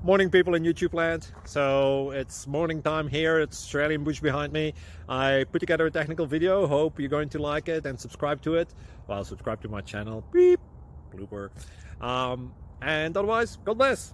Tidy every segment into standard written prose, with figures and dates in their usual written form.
Morning, people in YouTube land. So it's morning time here. It's Australian bush behind me. I put together a technical video. Hope you're going to like it and subscribe to it. Well, subscribe to my channel. Beep. Blooper. And otherwise, God bless.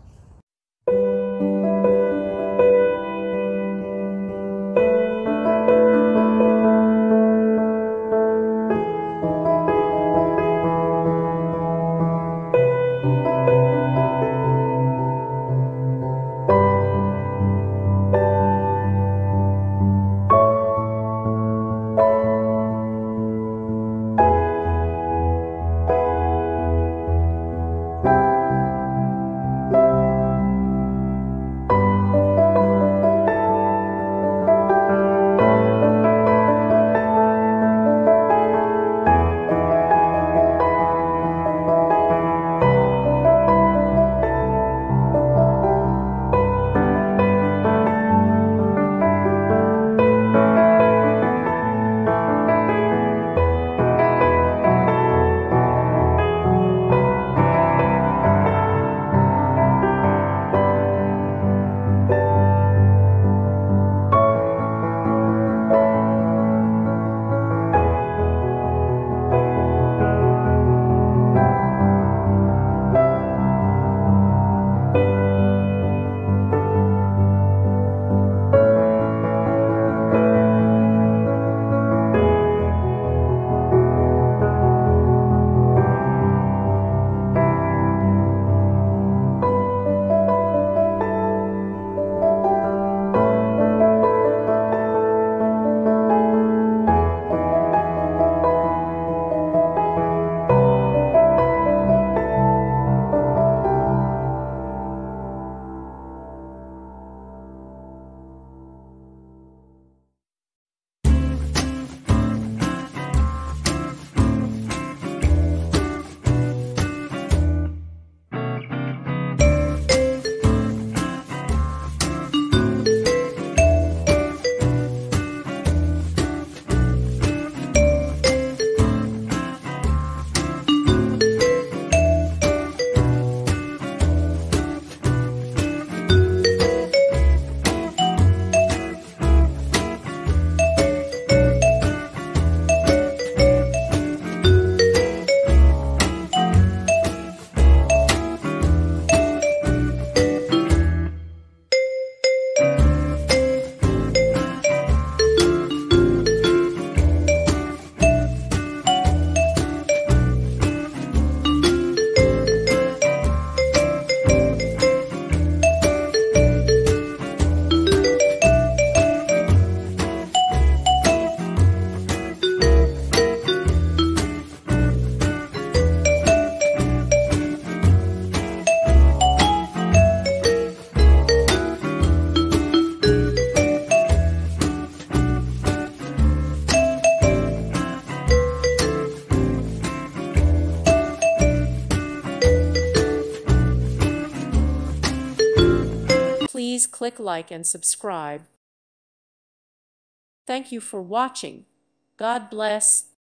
Please click like and subscribe. Thank you for watching. God bless.